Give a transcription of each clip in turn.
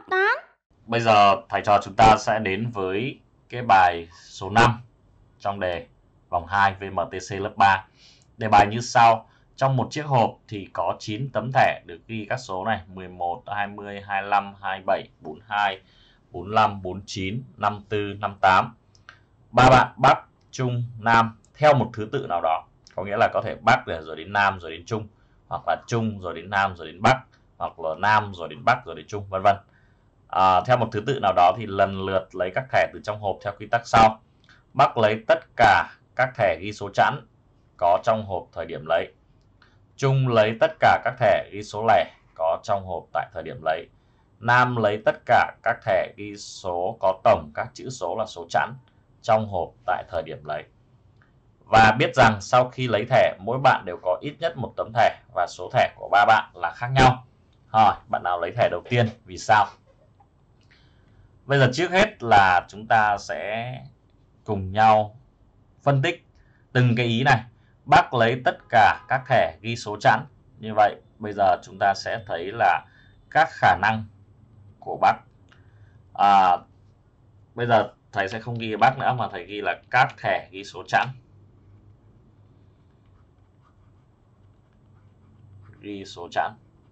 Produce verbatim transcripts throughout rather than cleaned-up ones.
toán. Bây giờ thầy trò chúng ta sẽ đến với cái bài số năm trong đề vòng hai vê em tê xê lớp ba. Đề bài như sau. Trong một chiếc hộp thì có chín tấm thẻ được ghi các số này: mười một, hai mươi, hai mươi lăm, hai mươi bảy, bốn mươi hai, bốn mươi lăm, bốn mươi chín, năm mươi tư, năm mươi tám. Ba bạn Bắc, Trung, Nam theo một thứ tự nào đó. Có nghĩa là có thể Bắc rồi đến Nam rồi đến Trung, hoặc là Trung rồi đến Nam rồi đến Bắc, hoặc là Nam rồi đến Bắc rồi đến Trung, vân vân. À, theo một thứ tự nào đó thì lần lượt lấy các thẻ từ trong hộp theo quy tắc sau. Bắc lấy tất cả các thẻ ghi số chẵn có trong hộp thời điểm lấy. Trung lấy tất cả các thẻ ghi số lẻ có trong hộp tại thời điểm lấy. Nam lấy tất cả các thẻ ghi số có tổng các chữ số là số chẵn trong hộp tại thời điểm lấy. Và biết rằng sau khi lấy thẻ, mỗi bạn đều có ít nhất một tấm thẻ và số thẻ của ba bạn là khác nhau. Hỏi bạn nào lấy thẻ đầu tiên, vì sao? Bây giờ trước hết là chúng ta sẽ cùng nhau phân tích từng cái ý này. Bác lấy tất cả các thẻ ghi số chẵn. Như vậy bây giờ chúng ta sẽ thấy là các khả năng của bác. À, bây giờ thầy sẽ không ghi bác nữa mà thầy ghi là các thẻ ghi số chẵn. Ghi số chẵn.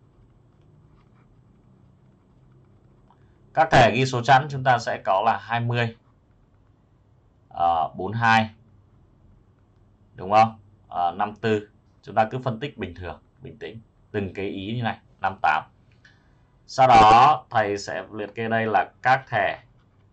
Các thẻ ghi số chẵn chúng ta sẽ có là hai mươi, uh, bốn mươi hai, đúng không? Uh, năm mươi tư. Chúng ta cứ phân tích bình thường, bình tĩnh từng cái ý như này. năm mươi tám. Sau đó thầy sẽ liệt kê đây là các thẻ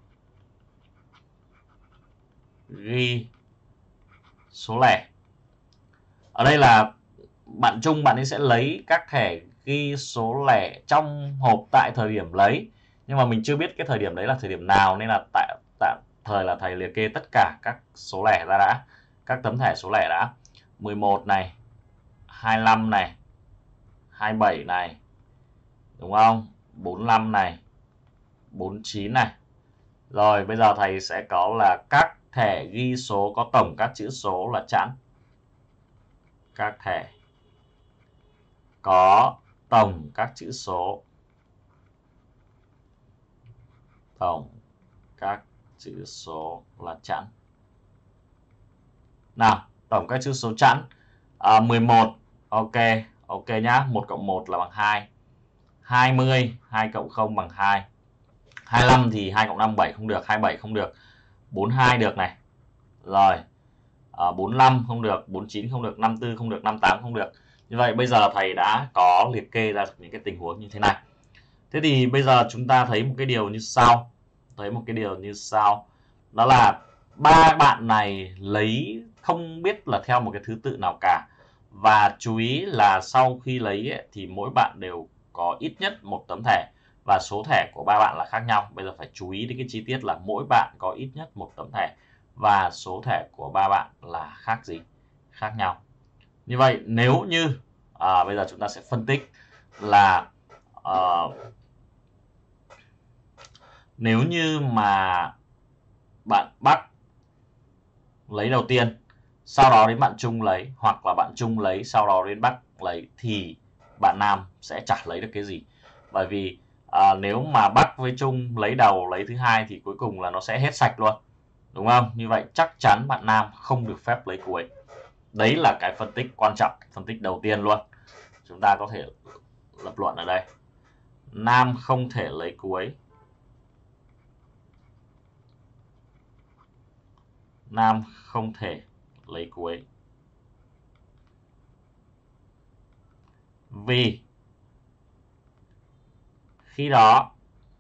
ghi số lẻ. Ở đây là bạn Trung, bạn ấy sẽ lấy các thẻ ghi số lẻ trong hộp tại thời điểm lấy. Nhưng mà mình chưa biết cái thời điểm đấy là thời điểm nào, nên là tại tạm thời là thầy liệt kê tất cả các số lẻ ra đã, các tấm thẻ số lẻ đã. mười một này, hai mươi lăm này, hai mươi bảy này, đúng không? bốn mươi lăm này, bốn mươi chín này. Rồi bây giờ thầy sẽ có là các thẻ ghi số có tổng các chữ số là chẵn. Các thẻ có tổng các chữ số, tổng các chữ số là chẵn. Nào, tổng các chữ số chẵn. À, mười một, ok, ok nhá, một cộng một là bằng hai. hai mươi, hai cộng không bằng hai. hai mươi lăm thì hai cộng năm, bảy không được, hai mươi bảy không được. bốn mươi hai được này. Rồi, à, bốn mươi lăm không được, bốn mươi chín không được, năm mươi tư không được, năm mươi tám không được. Như vậy bây giờ thầy đã có liệt kê ra những cái tình huống như thế này. Thế thì bây giờ chúng ta thấy một cái điều như sau. Thấy một cái điều như sau. Đó là ba bạn này lấy không biết là theo một cái thứ tự nào cả. Và chú ý là sau khi lấy ấy, thì mỗi bạn đều có ít nhất một tấm thẻ. Và số thẻ của ba bạn là khác nhau. Bây giờ phải chú ý đến cái chi tiết là mỗi bạn có ít nhất một tấm thẻ. Và số thẻ của ba bạn là khác gì? Khác nhau. Như vậy nếu như à, bây giờ chúng ta sẽ phân tích là uh, nếu như mà bạn Bắc lấy đầu tiên, sau đó đến bạn Trung lấy, hoặc là bạn Trung lấy sau đó đến Bắc lấy, thì bạn Nam sẽ chả lấy được cái gì. Bởi vì à, nếu mà Bắc với Trung lấy đầu lấy thứ hai thì cuối cùng là nó sẽ hết sạch luôn, đúng không? Như vậy chắc chắn bạn Nam không được phép lấy cuối. Đấy là cái phân tích quan trọng, phân tích đầu tiên luôn. Chúng ta có thể lập luận ở đây. Nam không thể lấy cuối. Nam không thể lấy cuối. Vì khi đó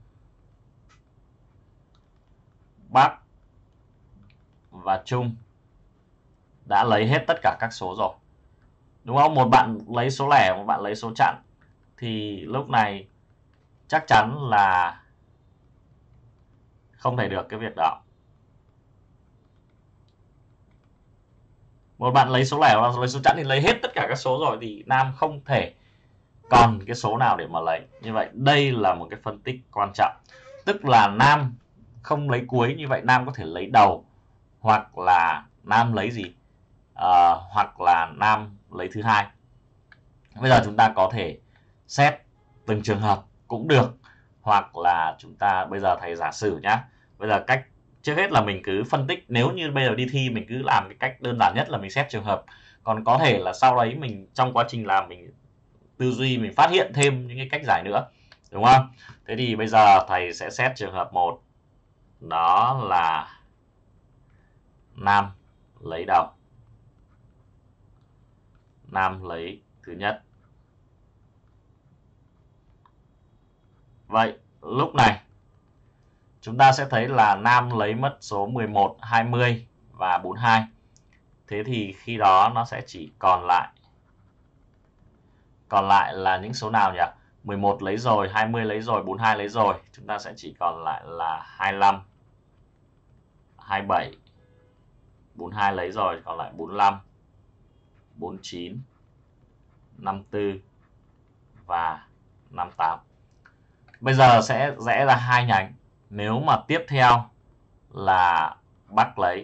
Bắc và Trung đã lấy hết tất cả các số rồi, đúng không? Một bạn lấy số lẻ, một bạn lấy số chẵn, thì lúc này chắc chắn là không thể được cái việc đó. Một bạn lấy số lẻ, một bạn lấy số chẵn thì lấy hết tất cả các số rồi, thì Nam không thể còn cái số nào để mà lấy. Như vậy đây là một cái phân tích quan trọng. Tức là Nam không lấy cuối, như vậy Nam có thể lấy đầu, hoặc là Nam lấy gì? À, hoặc là Nam lấy thứ hai. Bây giờ chúng ta có thể xét từng trường hợp cũng được. hoặc là chúng ta bây giờ thầy giả sử nhá. Bây giờ cách trước hết là mình cứ phân tích, nếu như bây giờ đi thi mình cứ làm cái cách đơn giản nhất là mình xét trường hợp. Còn có thể là sau đấy mình trong quá trình làm mình tư duy mình phát hiện thêm những cái cách giải nữa, đúng không? Thế thì bây giờ thầy sẽ xét trường hợp một, đó là nam lấy đầu. Nam lấy thứ nhất. Vậy lúc này chúng ta sẽ thấy là nam lấy mất số mười một, hai mươi và bốn mươi hai. Thế thì khi đó nó sẽ chỉ còn lại còn lại là những số nào nhỉ? mười một lấy rồi, hai mươi lấy rồi, bốn mươi hai lấy rồi. Chúng ta sẽ chỉ còn lại là hai mươi lăm, hai mươi bảy, bốn mươi hai lấy rồi, còn lại bốn mươi lăm, bốn mươi chín, năm mươi tư và năm mươi tám. Bây giờ sẽ rẽ ra hai nhánh. Nếu mà tiếp theo là Bắc lấy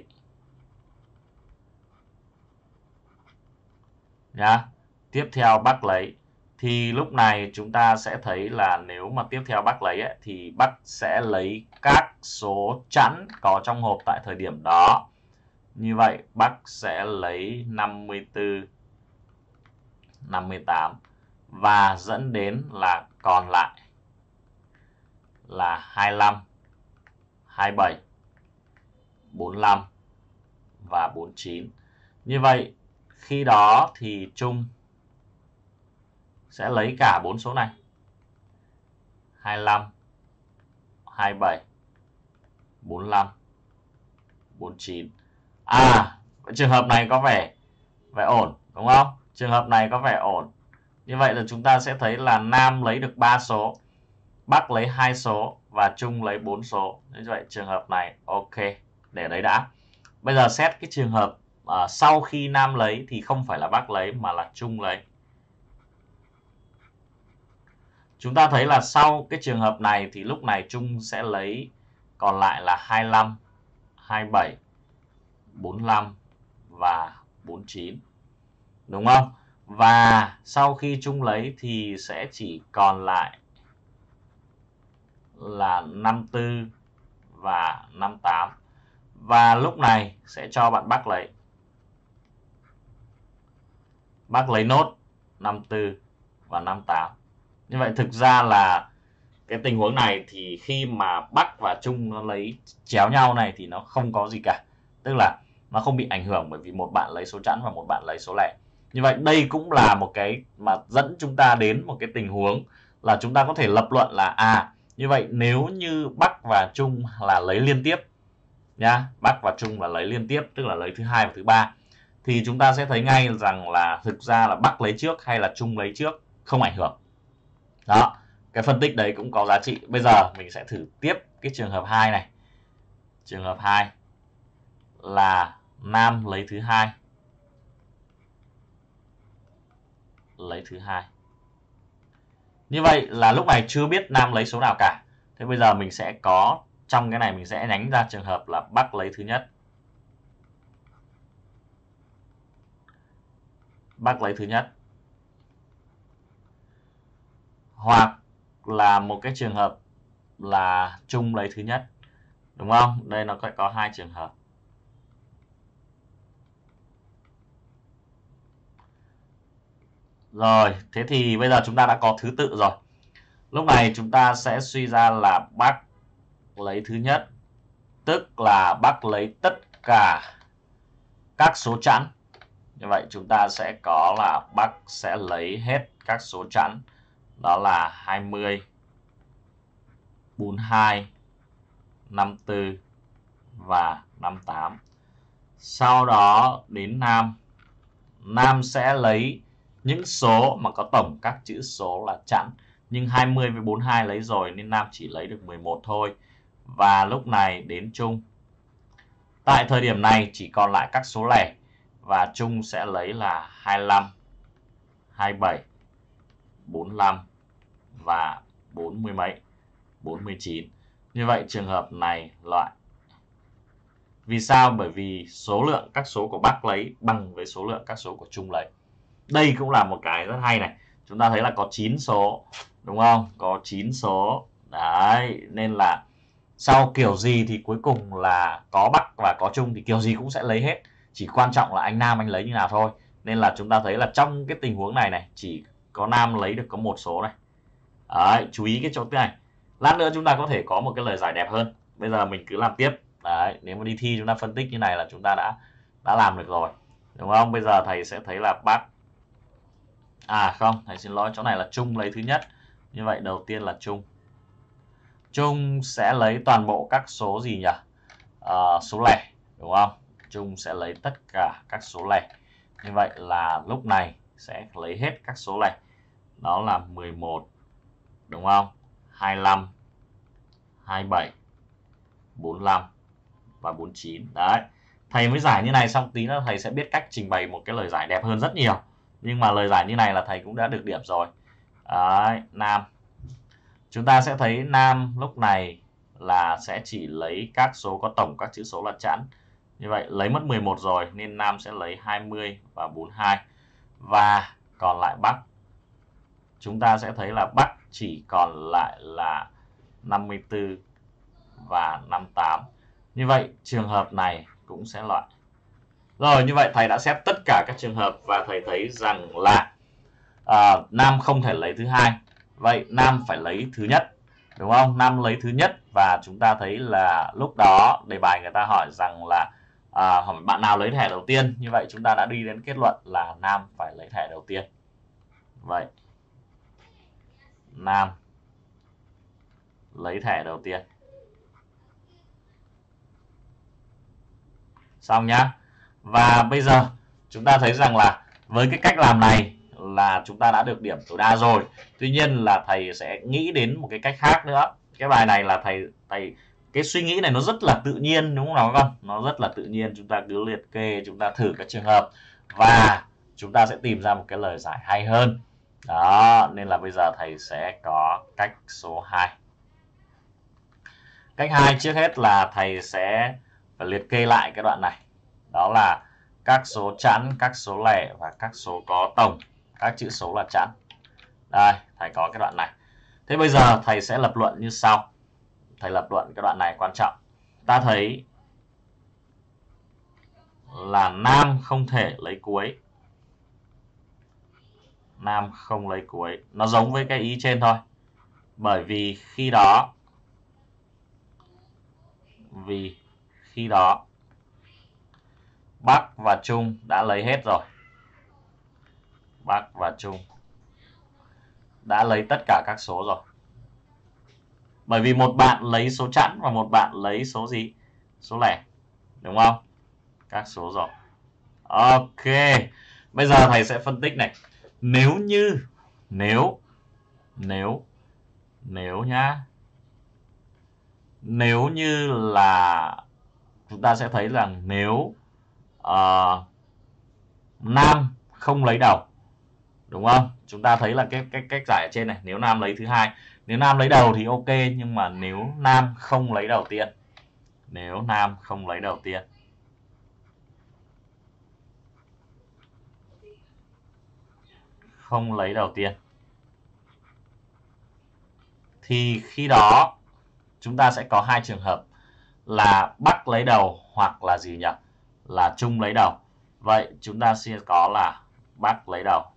nhá, tiếp theo Bắc lấy thì lúc này chúng ta sẽ thấy là nếu mà tiếp theo Bắc lấy ấy, thì Bắc sẽ lấy các số chẵn có trong hộp tại thời điểm đó. Như vậy Bắc sẽ lấy năm mươi tư, năm mươi tám và dẫn đến là còn lại là hai mươi lăm, hai mươi bảy, bốn mươi lăm và bốn mươi chín. Như vậy khi đó thì Trung sẽ lấy cả bốn số này. hai mươi lăm, hai mươi bảy, bốn mươi lăm, bốn mươi chín. À, trường hợp này có vẻ vẻ ổn đúng không? Trường hợp này có vẻ ổn. Như vậy là chúng ta sẽ thấy là nam lấy được ba số, Bắc lấy hai số và Trung lấy bốn số. Như vậy trường hợp này ok, để đấy đã. Bây giờ xét cái trường hợp uh, sau khi nam lấy thì không phải là Bắc lấy mà là Trung lấy. Chúng ta thấy là sau cái trường hợp này thì lúc này Trung sẽ lấy còn lại là hai mươi lăm, hai mươi bảy, bốn mươi lăm và bốn mươi chín. Đúng không? Và sau khi Trung lấy thì sẽ chỉ còn lại là năm mươi tư và năm mươi tám. Và lúc này sẽ cho bạn Bắc lấy. Bắc lấy nốt năm mươi tư và năm mươi tám. Như vậy thực ra là cái tình huống này thì khi mà Bắc và Trung nó lấy chéo nhau này thì nó không có gì cả. Tức là nó không bị ảnh hưởng bởi vì một bạn lấy số chẵn và một bạn lấy số lẻ. Như vậy đây cũng là một cái mà dẫn chúng ta đến một cái tình huống là chúng ta có thể lập luận là à, như vậy nếu như Bắc và Trung là lấy liên tiếp nhá, Bắc và Trung là lấy liên tiếp, tức là lấy thứ hai và thứ ba, thì chúng ta sẽ thấy ngay rằng là thực ra là Bắc lấy trước hay là Trung lấy trước không ảnh hưởng. Đó, cái phân tích đấy cũng có giá trị. Bây giờ mình sẽ thử tiếp cái trường hợp hai này. Trường hợp hai là nam lấy thứ hai. Lấy thứ hai. Như vậy là lúc này chưa biết nam lấy số nào cả. Thế bây giờ mình sẽ có, trong cái này mình sẽ nhánh ra trường hợp là Bắc lấy thứ nhất. Bắc lấy thứ nhất. Hoặc là một cái trường hợp là Trung lấy thứ nhất. Đúng không? Đây nó có, có hai trường hợp. Rồi, thế thì bây giờ chúng ta đã có thứ tự rồi. Lúc này chúng ta sẽ suy ra là Bắc lấy thứ nhất, tức là Bắc lấy tất cả các số chẵn. Như vậy chúng ta sẽ có là Bắc sẽ lấy hết các số chẵn. Đó là hai mươi, bốn mươi hai, năm mươi tư và năm mươi tám. Sau đó đến nam. Nam sẽ lấy những số mà có tổng các chữ số là chẵn. Nhưng hai mươi với bốn mươi hai lấy rồi nên nam chỉ lấy được mười một thôi. Và lúc này đến Trung. Tại thời điểm này chỉ còn lại các số lẻ. Và Trung sẽ lấy là hai mươi lăm, hai mươi bảy, bốn mươi lăm và bốn mươi mấy, bốn mươi chín. Như vậy trường hợp này loại. Vì sao? Bởi vì số lượng các số của Bắc lấy bằng với số lượng các số của Trung lấy. Đây cũng là một cái rất hay này. Chúng ta thấy là có chín số, đúng không? Có chín số. Đấy, nên là sau kiểu gì thì cuối cùng là có Bắc và có Trung thì kiểu gì cũng sẽ lấy hết. Chỉ quan trọng là anh Nam anh lấy như nào thôi. Nên là chúng ta thấy là trong cái tình huống này này, chỉ có Nam lấy được có một số này. Đấy, chú ý cái chỗ này. Lát nữa chúng ta có thể có một cái lời giải đẹp hơn. Bây giờ mình cứ làm tiếp. Đấy, nếu mà đi thi chúng ta phân tích như này là chúng ta đã đã làm được rồi. Đúng không? Bây giờ thầy sẽ thấy là Bắc. À không, thầy xin lỗi, chỗ này là Trung lấy thứ nhất. Như vậy đầu tiên là Trung. Trung sẽ lấy toàn bộ các số gì nhỉ? À, số lẻ, đúng không? Trung sẽ lấy tất cả các số lẻ. Như vậy là lúc này sẽ lấy hết các số lẻ. Đó là mười một, đúng không? hai mươi lăm, hai mươi bảy, bốn mươi lăm và bốn mươi chín. Đấy. Thầy mới giải như này xong tí nữa thầy sẽ biết cách trình bày một cái lời giải đẹp hơn rất nhiều. Nhưng mà lời giải như này là thầy cũng đã được điểm rồi. Đấy, Nam. Chúng ta sẽ thấy Nam lúc này là sẽ chỉ lấy các số có tổng các chữ số là chẵn. Như vậy lấy mất mười một rồi nên Nam sẽ lấy hai mươi và bốn mươi hai. Và còn lại Bắc. Chúng ta sẽ thấy là Bắc chỉ còn lại là năm mươi tư và năm mươi tám. Như vậy trường hợp này cũng sẽ loại. Rồi, như vậy thầy đã xét tất cả các trường hợp và thầy thấy rằng là à, Nam không thể lấy thứ hai. Vậy Nam phải lấy thứ nhất, đúng không? Nam lấy thứ nhất và chúng ta thấy là lúc đó đề bài người ta hỏi rằng là à, hỏi bạn nào lấy thẻ đầu tiên. Như vậy chúng ta đã đi đến kết luận là Nam phải lấy thẻ đầu tiên. Vậy Nam lấy thẻ đầu tiên. Xong nhá. Và bây giờ chúng ta thấy rằng là với cái cách làm này là chúng ta đã được điểm tối đa rồi. Tuy nhiên là thầy sẽ nghĩ đến một cái cách khác nữa. Cái bài này là thầy thầy cái suy nghĩ này nó rất là tự nhiên, đúng không nào các con? Nó rất là tự nhiên, chúng ta cứ liệt kê, chúng ta thử các trường hợp và chúng ta sẽ tìm ra một cái lời giải hay hơn. Đó, nên là bây giờ thầy sẽ có cách số hai. Cách hai trước hết là thầy sẽ phải liệt kê lại cái đoạn này. Đó là các số chẵn, các số lẻ và các số có tổng các chữ số là chẵn. Đây, thầy có cái đoạn này. Thế bây giờ thầy sẽ lập luận như sau. Thầy lập luận cái đoạn này quan trọng. Ta thấy là Nam không thể lấy cuối. Nam không lấy cuối. Nó giống với cái ý trên thôi. Bởi vì khi đó Vì khi đó Bắc và Trung đã lấy hết rồi. Bắc và Trung đã lấy tất cả các số rồi. Bởi vì một bạn lấy số chẵn và một bạn lấy số gì? Số lẻ. Đúng không? Các số rồi. Ok. Bây giờ thầy sẽ phân tích này. Nếu như Nếu Nếu Nếu nhá. Nếu như là chúng ta sẽ thấy rằng nếu uh, Nam không lấy đầu, đúng không? Chúng ta thấy là cái cái cách giải ở trên này, nếu Nam lấy thứ hai, nếu Nam lấy đầu thì ok, nhưng mà nếu Nam không lấy đầu tiên, nếu Nam không lấy đầu tiên không lấy đầu tiên thì khi đó chúng ta sẽ có hai trường hợp là Bắc lấy đầu hoặc là gì nhỉ? Là Trung lấy đầu. Vậy chúng ta sẽ có là Bắc lấy đầu.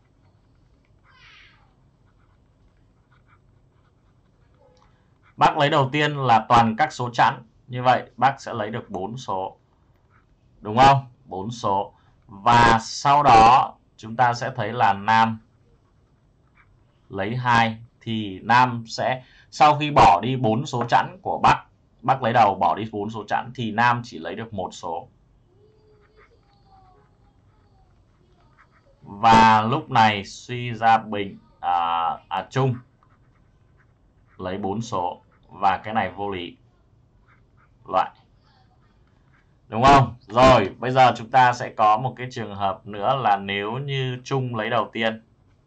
Bắc lấy đầu tiên là toàn các số chẵn. Như vậy Bắc sẽ lấy được bốn số. Đúng không? bốn số. Và sau đó chúng ta sẽ thấy là Nam lấy hai thì Nam sẽ sau khi bỏ đi bốn số chẵn của Bắc, Bắc lấy đầu bỏ đi bốn số chẵn thì Nam chỉ lấy được một số. Và lúc này suy ra bình à, à Trung lấy bốn số và cái này vô lý. Loại. Đúng không? Rồi, bây giờ chúng ta sẽ có một cái trường hợp nữa là nếu như Trung lấy đầu tiên.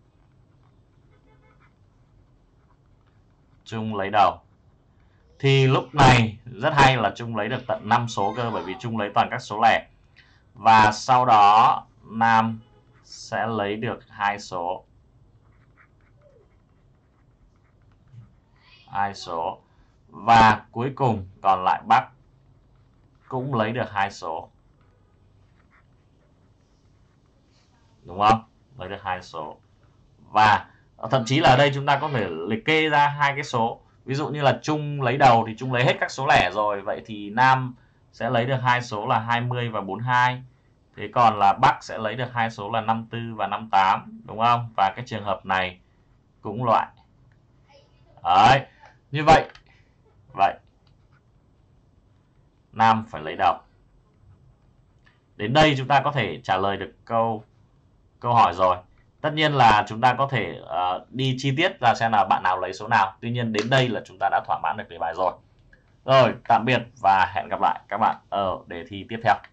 Trung lấy đầu. Thì lúc này rất hay là Trung lấy được tận năm số cơ, bởi vì Trung lấy toàn các số lẻ. Và sau đó Nam sẽ lấy được hai số. hai số. Và cuối cùng còn lại Bắc cũng lấy được hai số. Đúng không? Lấy được hai số. Và thậm chí là ở đây chúng ta có thể liệt kê ra hai cái số. Ví dụ như là Trung lấy đầu thì Trung lấy hết các số lẻ rồi. Vậy thì Nam sẽ lấy được hai số là hai mươi và bốn mươi hai. Thế còn là Bắc sẽ lấy được hai số là năm mươi tư và năm mươi tám. Đúng không? Và cái trường hợp này cũng loại. Đấy. Như vậy. Vậy. Nam phải lấy đầu. Đến đây chúng ta có thể trả lời được câu câu hỏi rồi. Tất nhiên là chúng ta có thể uh, đi chi tiết ra xem là bạn nào lấy số nào. Tuy nhiên đến đây là chúng ta đã thỏa mãn được đề bài rồi. Rồi, tạm biệt và hẹn gặp lại các bạn ở đề thi tiếp theo.